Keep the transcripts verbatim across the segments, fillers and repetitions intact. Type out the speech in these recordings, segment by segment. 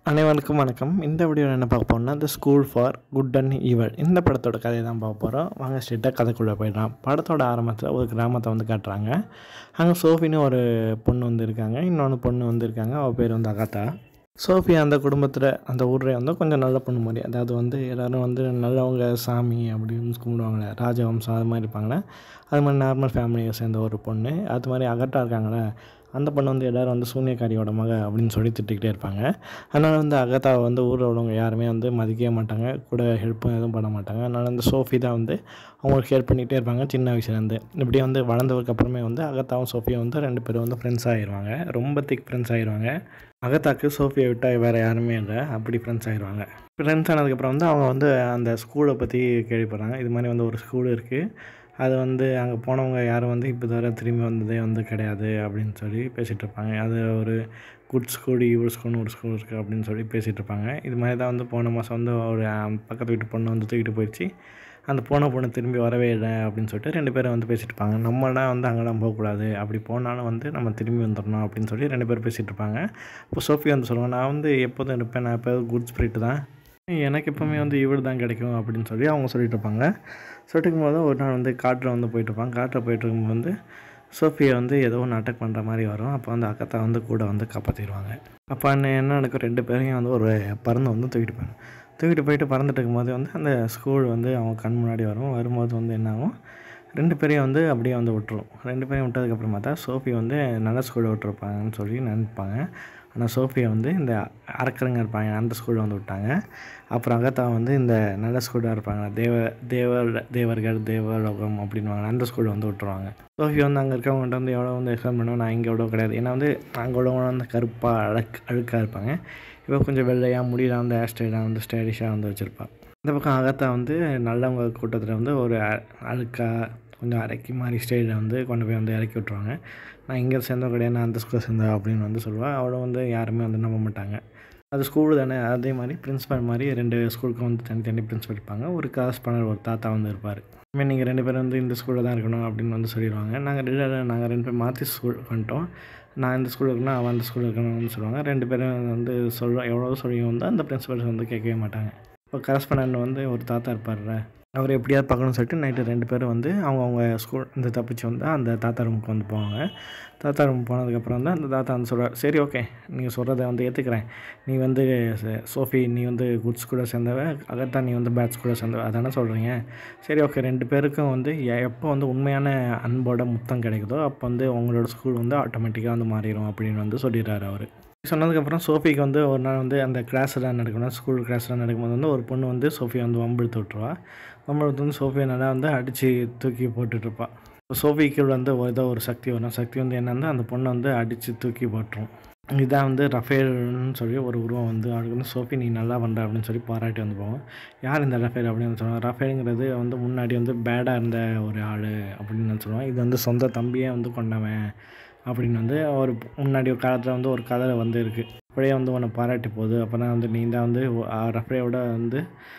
அனைவருக்கும் வணக்கம். இந்த வீடியோவில் என்ன பார்க்க போறோம்னா, the school for good and evil இந்த படத்தோட கதையை தான் பார்க்க போகிறோம். வாங்க ஸ்ட்ரெயிட்டாக கதைக்குள்ளே போயிடலாம். படத்தோட ஆரம்பத்தில் ஒரு கிராமத்தை வந்து காட்டுறாங்க. அங்கே சோஃபின்னு ஒரு பொண்ணு வந்து இருக்காங்க. இன்னொன்று பொண்ணு வந்து இருக்காங்க. அவள் பேர் வந்து அகாத்தா. சோஃபி அந்த குடும்பத்தில் அந்த ஊரில் வந்து கொஞ்சம் நல்ல பொண்ணு மாதிரி, அதாவது வந்து எல்லோரும் வந்து நல்லவங்க சாமி அப்படின்னு கும்பிடுவாங்களே, ராஜவம்சம் அது மாதிரி இருப்பாங்களே, அது மாதிரி நார்மல் ஃபேமிலியை சேர்ந்த ஒரு பொண்ணு. அது மாதிரி அகட்டா இருக்காங்களே, அந்த பொண்ணு வந்து எல்லோரும் வந்து சூனியக்காரியோட மக அப்படின்னு சொல்லி திட்டிக்கிட்டே இருப்பாங்க. அதனால் வந்து அகத்தாவை வந்து ஊரில் உள்ளவங்க யாருமே வந்து மதிக்கவே மாட்டாங்க, கூட ஹெல்ப்பும் எதுவும் பண்ண மாட்டாங்க. அதனால் வந்து சோஃபி தான் வந்து அவங்களுக்கு ஹெல்ப் பண்ணிகிட்டே இருப்பாங்க சின்ன வயசுலேருந்து. இப்படியே வந்து வளர்ந்ததுக்கு அப்புறமே வந்து அகத்தாவும் சோஃபியும் வந்து ரெண்டு பேரும் வந்து ஃப்ரெண்ட்ஸ் ஆகிடுவாங்க. ரொம்ப திக் ஃப்ரெண்ட்ஸ் ஆகிடுவாங்க. அகத்தாக்கு சோஃபியை விட்டால் வேறு யாருமே இல்லை, அப்படி ஃப்ரெண்ட்ஸ் ஆகிடுவாங்க. ஃப்ரெண்ட்ஸ் ஆனதுக்கப்புறம் வந்து அவங்க வந்து அந்த ஸ்கூலை பற்றி கேள்விப்படுறாங்க. இது மாதிரி வந்து ஒரு ஸ்கூல் இருக்குது, அது வந்து அங்கே போனவங்க யாரும் வந்து இப்போ தவிர திரும்பி வந்ததே வந்து கிடையாது அப்படின்னு சொல்லி பேசிகிட்டு இருப்பாங்க. அது ஒரு குட் ஸ்கூல் ஈவில் ஸ்கூல்னு ஒரு ஸ்கூல் இருக்குது அப்படின்னு சொல்லி பேசிகிட்டு இருப்பாங்க. இது மாதிரி தான் வந்து போன மாதம் வந்து ஒரு பக்கத்து வீட்டு பொண்ணு வந்து தூக்கிட்டு போயிடுச்சு, அந்த போன பொண்ணு திரும்பி வரவே இல்லை அப்படின்னு சொல்லிட்டு ரெண்டு பேரும் வந்து பேசிகிட்டு இருப்பாங்க. நம்மளாம் வந்து அங்கெல்லாம் போகக்கூடாது, அப்படி போனாலும் வந்து நம்ம திரும்பி வந்துடணும் அப்படின்னு சொல்லி ரெண்டு பேரும் பேசிகிட்டு இருப்பாங்க. இப்போ சோஃபி வந்து சொல்லுவாங்க, நான் வந்து எப்போதும் இருப்பேன், நான் எப்போது குட் ஸ்பிரிட் தான், எனக்கு எப்போவுமே வந்து இவள் தான் கிடைக்கும் அப்படின்னு சொல்லி அவங்க சொல்லிட்டு இருப்பாங்க. சொல்லிட்டு இருக்கும்போது ஒரு நாள் வந்து காட்டில் வந்து போயிட்டுருப்பாங்க. காட்டில் போயிட்டு இருக்கும்போது வந்து சோஃபியை வந்து ஏதோ ஒன்று அட்டாக் பண்ணுற மாதிரி வரும். அப்போ வந்து அக்கத்தா வந்து கூட வந்து காப்பாற்றிடுவாங்க. அப்போ அண்ணன் என்ன நடக்கும், ரெண்டு பேரையும் வந்து ஒரு பறந்து வந்து தூக்கிட்டு போயிடும். தூக்கிட்டு போயிட்டு பறந்துட்டு இருக்கும்போது வந்து அந்த ஸ்கூல் வந்து அவங்க கண் முன்னாடி வரும். வரும்போது வந்து என்ன ஆகும், ரெண்டு பேரையும் வந்து அப்படியே வந்து விட்டுரும். ரெண்டு பேரையும் விட்டதுக்கப்புறமா தான் சோஃபி வந்து நல்ல ஸ்கூலில் விட்டுருப்பாங்கன்னு சொல்லி நினைப்பாங்க. ஆனால் சோஃபியை வந்து இந்த அரக்கருங்க இருப்பாங்க அந்த ஸ்கூலில் வந்து விட்டாங்க. அப்புறம் அகத்தா வந்து இந்த நல்ல ஸ்கூலாக இருப்பாங்க, தேவ தேவர் தேவர்கள் தேவலோகம் அப்படின்வாங்க, அந்த ஸ்கூலில் வந்து விட்டுருவாங்க. சோஃபி வந்து அங்கே இருக்கவங்கள்ட்ட வந்து எவ்வளோ வந்து எக்ஸ்பிளைன் பண்ணுவோம், நான் இங்கே எவ்வளோ கிடையாது, ஏன்னா வந்து அங்கே உள்ளவங்க வந்து கருப்பாக அழக் அழுக்காக இருப்பாங்க, இப்போ கொஞ்சம் வெள்ளையாக முடியலாம் வந்து ஹேர் ஸ்டைலாக வந்து ஸ்டைலிஷாக வந்து வச்சுருப்பாள். இந்த பக்கம் அகத்தா வந்து நல்லவங்க கூட்டத்தில் வந்து ஒரு அழுக்காக கொஞ்சம் அரைக்கி மாதிரி ஸ்டைலில் வந்து கொண்டு போய் வந்து இறக்கி விட்ருவாங்க. நான் இங்கே சேர்ந்தோம் கிடையாது, நான் அந்த ஸ்கூலில் சேர்ந்தேன் அப்படின்னு வந்து சொல்லுவாள். அவளை வந்து யாருமே வந்து நம்ப மாட்டாங்க. அது ஸ்கூல் தானே, அதே மாதிரி பிரின்ஸிபல் மாதிரி ரெண்டு ஸ்கூலுக்கும் வந்து தனித்தனி பிரின்ஸிபல் இருப்பாங்க. ஒரு கரஸ்பாண்டர் ஒரு தாத்தா வந்து இருப்பார். இனிமேல் நீங்கள் ரெண்டு பேரும் வந்து இந்த ஸ்கூலில் தான் இருக்கணும் அப்படின்னு வந்து சொல்லிடுவாங்க. நாங்கள் ரெண்டு நாங்கள் ரெண்டு பேரும் மாற்றி ஸ்கூல் வந்துட்டோம், நான் இந்த ஸ்கூலில் இருக்கணும், அவன் அந்த ஸ்கூலில் இருக்கணும்னு சொல்லுவாங்க. ரெண்டு பேரும் வந்து சொல்ல எவ்வளோ சொல்லியும் வந்து அந்த பிரின்ஸிபல்ஸ் வந்து கேட்கவே மாட்டாங்க. இப்போ கரஸ்பாண்டன்ட் வந்து ஒரு தாத்தா இருப்பார்ல, அவர் எப்படியாவது பார்க்கணும்னு சொல்லிட்டு நைட்டு ரெண்டு பேரும் வந்து அவங்க அவங்க ஸ்கூல் இந்த தப்பிச்சு வந்து அந்த தாத்தா ரூமுக்கு வந்து போவாங்க. தாத்தா ரூம் போனதுக்கப்புறம் வந்து அந்த தாத்தா வந்து சொல்கிறார், சரி ஓகே நீங்கள் சொல்கிறத வந்து ஏற்றுக்கிறேன், நீ வந்து சோஃபி நீ வந்து குட் ஸ்கூலில் சேர்ந்தவ, அகத்தா நீ வந்து பேட் ஸ்கூலில் சேர்ந்தவ, அதானே சொல்கிறீங்க, சரி ஓகே ரெண்டு பேருக்கும் வந்து எப்போ வந்து உண்மையான அன்போட முத்தம் கிடைக்குதோ அப்போ வந்து உங்களோட ஸ்கூல் வந்து ஆட்டோமேட்டிக்காக வந்து மாறிடும் அப்படின்னு வந்து சொல்லிடுறாரு அவர். சொன்னதுக்கப்புறம் சோஃபிக்கு வந்து ஒரு நாள் வந்து அந்த கிளாஸ்லாம் நடக்கணும், ஸ்கூல் கிளாஸ்லாம் நடக்கும்போது வந்து ஒரு பொண்ணு வந்து சோஃபியை வந்து வம்பிழுத்து விட்ருவா. வம்பிழுத்து வந்து சோஃபியை நல்லா வந்து அடித்து தூக்கி போட்டுட்ருப்பாள். இப்போ சோஃபிக்கு வந்து ஏதோ ஒரு சக்தி வரும். சக்தி வந்து என்னென்னா அந்த பொண்ணை வந்து அடித்து தூக்கி போட்டுரும். இதான் வந்து ரஃபேல்னு சொல்லி ஒரு உருவம் வந்து அவளுக்கு வந்து சோஃபி நீ நல்லா பண்ணுற அப்படின்னு சொல்லி பாராட்டி வந்து போவோம். யார் இந்த ரஃபேல் அப்படின்னு சொல்லுவாங்க. ரஃபேலுங்கிறது வந்து முன்னாடி வந்து பேடாக இருந்த ஒரு ஆள் அப்படின்னு சொல்லுவாங்க. இது வந்து சொந்த தம்பியே வந்து கொண்டவன் அப்படின்னு வந்து ஒரு முன்னாடி ஒரு காலத்தில் வந்து ஒரு கதை வந்து இருக்குது. அப்படியே வந்து உன்னை பாராட்டி போகுது, அப்போ தான் வந்து நீ தான் வந்து ரஃபேயோட வந்து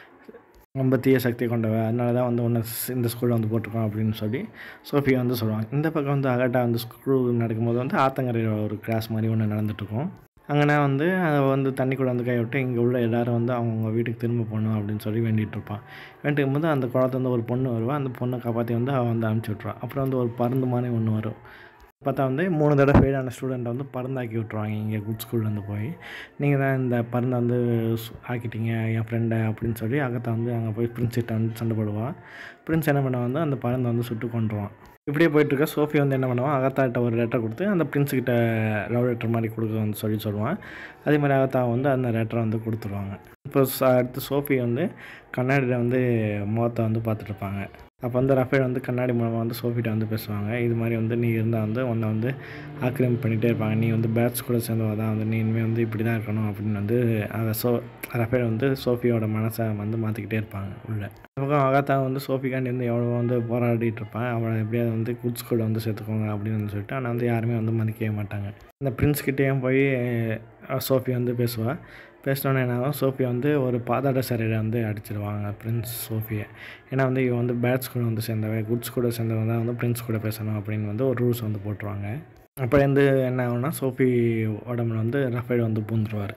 ரொம்ப தீய சக்தி கொண்டவ, அதனால தான் வந்து ஒன்று இந்த ஸ்கூலில் வந்து போட்டிருக்கோம் அப்படின்னு சொல்லி சோஃபியா வந்து சொல்லுவாங்க. இந்த பக்கம் வந்து அகட்டா வந்து ஸ்கூல் நடக்கும்போது வந்து ஆத்தங்கரையில் ஒரு கிளாஸ் மாதிரி ஒன்று நடந்துகிட்ருக்கும். அங்கேனா வந்து அதை வந்து தண்ணிக்குள்ளே வந்து கை விட்டு இங்கே உள்ள எல்லோரும் வந்து அவங்கவுங்க வீட்டுக்கு திரும்ப போகணும் அப்படின்னு சொல்லி வேண்டிகிட்டு இருப்பான். வேண்டிக்கும் போது அந்த குளத்துல வந்து ஒரு பொண்ணு வருவாள். அந்த பொண்ணை காப்பாற்றி வந்து அவள் வந்து அனுப்பிச்சி விட்ருவான். அப்புறம் வந்து ஒரு பருந்து மாதிரி ஒன்று வரும். பார்த்தா வந்து மூணு தடவை ஃபெயிலான ஸ்டூடெண்ட்டை வந்து பறந்தாக்கி விட்ருவாங்க. இங்கே குட் ஸ்கூல்லேருந்து போய் நீங்கள் தான் இந்த பறந்தை வந்து ஆக்கிட்டீங்க என் ஃப்ரெண்டை அப்படின்னு சொல்லி அகத்தா வந்து அங்கே போய் பிரின்ஸ்கிட்ட வந்து சண்டை போடுவாள். பிரின்ஸ் என்ன பண்ண வந்து அந்த பறந்தை வந்து சுட்டு கொண்டுருவான். இப்படியே போயிட்டுருக்க சோஃபி வந்து என்ன பண்ணுவான், அகத்தாட்ட ஒரு லெட்டர் கொடுத்து அந்த பிரின்ஸுக்கிட்ட லவ் லெட்டர் மாதிரி கொடுக்க வந்து சொல்லி சொல்லுவான். அதே மாதிரி அகத்தா வந்து அந்த லெட்டரை வந்து கொடுத்துருவாங்க. இப்போ அடுத்து சோஃபி வந்து கண்ணாடியில் வந்து முகத்தை வந்து பார்த்துட்ருப்பாங்க. அப்போ வந்து ரஃபேல் வந்து கண்ணாடி மூலமாக வந்து சோஃபிட்ட வந்து பேசுவாங்க. இது மாதிரி வந்து நீ இருந்தால் வந்து உன்னை வந்து ஆக்கிரமிப்பு பண்ணிகிட்டே இருப்பாங்க, நீ வந்து பேட் ஸ்கூலில் சேர்ந்தவ தான், வந்து நீ இனிமேல் வந்து இப்படி தான் இருக்கணும் அப்படின்னு வந்து அதை சோ ரஃபேல் வந்து சோஃபியோட மனசை வந்து மாற்றிக்கிட்டே இருப்பாங்க உள்ளே. பக்கம் அகத்தா வந்து சோஃபிக்காண்டி வந்து எவ்வளோ வந்து போராடிட்டு இருப்பான், அவளை எப்படியாவது வந்து குட் ஸ்கூலில் வந்து சேர்த்துக்கோங்க அப்படின்னு சொல்லிட்டு. ஆனால் வந்து யாருமே வந்து மதிக்கவே மாட்டாங்க. இந்த பிரின்ஸ்கிட்டேயும் போய் சோஃபி வந்து பேசுவாள். பேசினோன்னே என்னாகும், சோஃபியை வந்து ஒரு பாதாள சிறையில் வந்து அடிச்சிடுவாங்க பிரின்ஸ் சோஃபியை. ஏன்னா வந்து இவன் வந்து பேட் ஸ்கூலில் வந்து சேர்ந்தவன், குட் ஸ்கூலில் சேர்ந்தவன் தான் வந்து பிரின்ஸ் கூட பேசணும் அப்படின்னு வந்து ஒரு ரூல்ஸ் வந்து போட்டுருவாங்க. அப்போ வந்து என்ன ஆகும்னா சோஃபி உடம்புல வந்து ரஃபேல் வந்து பூந்துருவார்.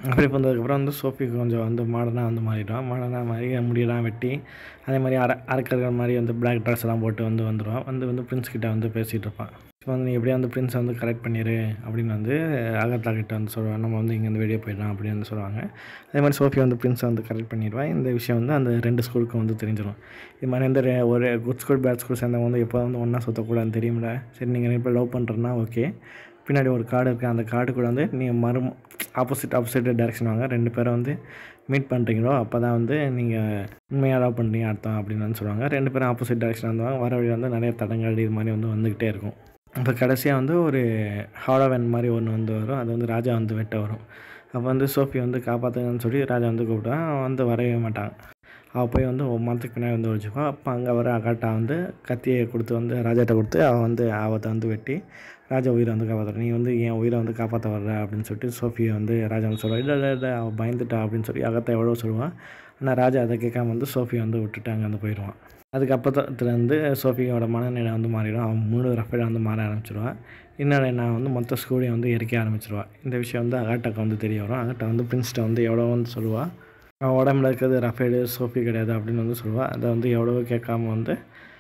அப்படி வந்ததுக்கப்புறம் வந்து சோஃபி கொஞ்சம் வந்து மாடர்னாக வந்து மாறிடுவான். மாடர்னாக மாறி முடியெல்லாம் வெட்டி அதே மாதிரி அர அரக்கர்கள் மாதிரி வந்து பிளாக் ட்ரெஸ் எல்லாம் போட்டு வந்து வந்துடுவான். வந்து வந்து பிரின்ஸ் கிட்ட வந்து பேசிகிட்டு இருப்பான். ஸோ வந்து நீ எப்படியா வந்து பிரின்ஸை வந்து கரெக்ட் பண்ணிடு அப்படின்னு வந்து அகர்த்தா கிட்ட வந்து சொல்லுவான். நம்ம வந்து இங்கேருந்து வெளியே போயிடலாம் அப்படின்னு வந்து சொல்லுவாங்க. அதே மாதிரி சோஃபி வந்து பிரின்ஸை வந்து கரெக்ட் பண்ணிடுவான். இந்த விஷயம் வந்து அந்த ரெண்டு ஸ்கூலுக்கும் வந்து தெரிஞ்சிடும். இது மாதிரி வந்து ரெ- ஒரு குட் ஸ்கூல் பேட் ஸ்கூல் சேர்ந்தவங்க வந்து எப்போ வந்து ஒன்றா சுற்றக்கூடாதுன்னு தெரியுமில்ல. சரி நீங்கள் இப்போ லவ் பண்ணுறதுனா ஓகே, பின்னாடி ஒரு காடு இருக்குது, அந்த காட்டுக்குள்ளே வந்து நீங்கள் மறு ஆப்போசிட் ஆப்போசிட் டைரெக்ஷன் வாங்க, ரெண்டு பேரை வந்து மீட் பண்ணுறீங்களோ அப்போ தான் வந்து நீங்கள் உண்மையாக லவ் பண்ணுறீங்க அர்த்தம் அப்படின்னு வந்து சொல்லுவாங்க. ரெண்டு பேரும் ஆப்போசிட் டைரெக்ஷன் வந்துவாங்க. வர வழியில் வந்து நிறைய தடங்கள் இது மாதிரி வந்து வந்துக்கிட்டே இருக்கும். அப்போ கடைசியாக வந்து ஒரு ஹாலோவன் மாதிரி ஒன்று வந்து வரும். அது வந்து ராஜா வந்து வெட்ட வரும். அப்போ வந்து சோஃபி வந்து காப்பாற்றுங்கன்னு சொல்லி ராஜா வந்து கூப்பிட்டான். அவன் வந்து வரவே மாட்டான். அவள் போய் வந்து ஒரு மரத்துக்கு பின்னாடி வந்து ஒழிச்சுப்பான். அப்போ அங்கே வர அகாட்டா வந்து கத்தியை கொடுத்து வந்து ராஜாட்ட கொடுத்து அவன் வந்து ஆபத்தை வந்து வெட்டி ராஜா உயிரை வந்து காப்பாற்றுற, நீ வந்து என் உயிரை வந்து காப்பாற்ற வர்ற அப்படின்னு சொல்லிட்டு சோஃபியை வந்து ராஜா வந்து சொல்லுவாள். இல்லை இல்லை இல்லை அவள் பயந்துட்டா அப்படின்னு சொல்லி அகத்தை எவ்வளோ சொல்லுவான். ஆனால் ராஜா அதை கேட்காம வந்து சோஃபியை வந்து விட்டுட்டு அங்கே வந்து போயிடுவான். அதுக்கப்புறத்துலேருந்து சோஃபியோட மனநிலை வந்து மாறிடும். அவன் முழு ரஃபேடாக வந்து மாற ஆரம்பிச்சிடுவான். இன்னொரு நான் வந்து மொத்த ஸ்கூலையும் வந்து எரிக்க ஆரம்பிச்சிடுவான். இந்த விஷயம் வந்து அகாட்டாக்கு வந்து தெரிய வரும். அகாட்டா வந்து பிரின்ஸ்ட்டை வந்து எவ்வளோ வந்து சொல்லுவாள். அவன் உடம்புல இருக்கிறது ரஃபேடு சோஃபி கிடையாது அப்படின்னு வந்து சொல்லுவாள். அதை வந்து எவ்வளவோ கேட்காம வந்து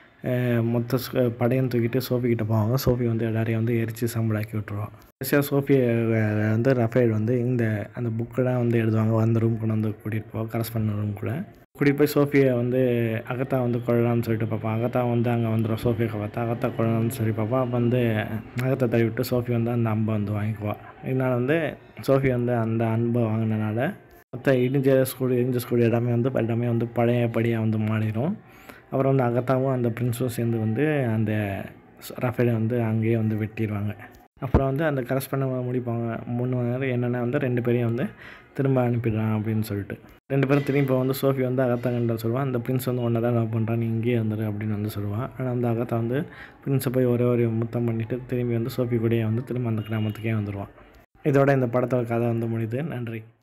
மொத்த படையும் தூக்கிட்டு சோஃபி கிட்ட போவாங்க. சோஃபி வந்து எல்லாரையும் வந்து எரித்து சம்பளாக்கி விட்ருவான். கடைசியாக சோஃபி வந்து ரஃபேல் வந்து இந்த அந்த புக்கெல்லாம் வந்து எழுதுவாங்க. அந்த ரூம் கொண்டு வந்து கூட்டிகிட்டு போவோம், கரஸ்பாண்ட் ரூம் கூட கூட்டிகிட்டு போய் சோஃபியை வந்து அகத்தா வந்து கொள்ளலாம்னு சொல்லிட்டு பார்ப்பான். அகத்தா வந்து அங்கே வந்துடும். சோஃபியை பார்த்தா அகத்தா கொள்ளலாம்னு சொல்லி பார்ப்பான். அப்போ வந்து அகத்தை தள்ளி விட்டு சோஃபி வந்து அந்த அம்பை வந்து வாங்கிக்குவாள். இதனால் வந்து சோஃபி வந்து அந்த அன்பை வாங்கினனால மொத்த இடிஞ்ச ஸ்கூல் இடிஞ்ச ஸ்கூல் எல்லாமே வந்து எல்லாமே வந்து பழையபடியாக வந்து மாறிடும். அப்புறம் வந்து அகத்தாவும் அந்த பிரின்ஸும் சேர்ந்து வந்து அந்த ரஃபேலை வந்து அங்கேயே வந்து வெட்டிடுவாங்க. அப்புறம் வந்து அந்த கரஸ்பாண்ட் முடிப்பாங்க. மூணு நேரம் என்னென்னா வந்து ரெண்டு பேரையும் வந்து திரும்ப அனுப்பிடுறான் அப்படின்னு சொல்லிட்டு ரெண்டு பேரும் திரும்பி இப்போ வந்து சோஃபி வந்து அகத்தாங்கன்ற சொல்லுவான். அந்த பிரின்ஸ் வந்து ஒன்றை தான் லவ் பண்ணுறான், நீ இங்கேயே வந்துடு அப்படின்னு வந்து சொல்லுவான். ஆனால் அந்த அகத்தா வந்து பிரின்ஸை போய் ஒரே ஒரு முத்தம் பண்ணிவிட்டு திரும்பி வந்து சோஃபி கூடயே வந்து திரும்ப அந்த கிராமத்துக்கே வந்துடுவான். இதோட இந்த படத்தோட கதை வந்து முடியுது. நன்றி.